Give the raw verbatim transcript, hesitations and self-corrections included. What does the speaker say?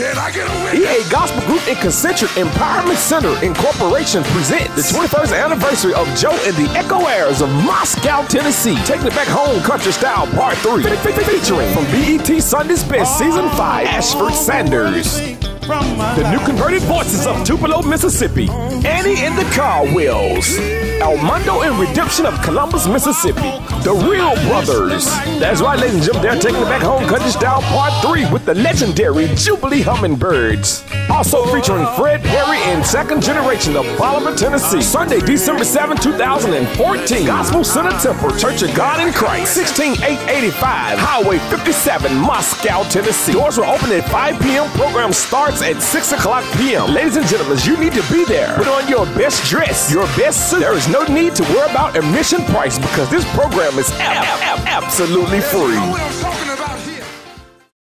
Can I get a witness? E A Gospel Group and Concentric Empowerment Center Incorporation presents the twenty-first anniversary of Joe and the Echo Airs of Moscow, Tennessee. Taking it back home, country style, part three. Fe- fe- featuring from B E T Sunday's Best, season five, Ashford Sanders. The new converted voices of Tupelo, Mississippi. Annie and the Carwills. Elmondo and Redemption of Columbus, Mississippi. The Real Brothers. That's right, ladies and gentlemen, they're taking it back home, country style, part three, with the legendary Jubilee Hummingbirds. Also featuring Fred Perry and Second Generation of Bolivar, Tennessee. Sunday, December seventh, two thousand fourteen. Gospel Center Temple, Church of God in Christ. sixteen eight eighty-five, Highway fifty-seven, Moscow, Tennessee. Doors will open at five p m Program starts at six o'clock p m Ladies and gentlemen, you need to be there. Put on your best dress, your best suit. There is no need to worry about admission price because this program is ab- ab- absolutely free.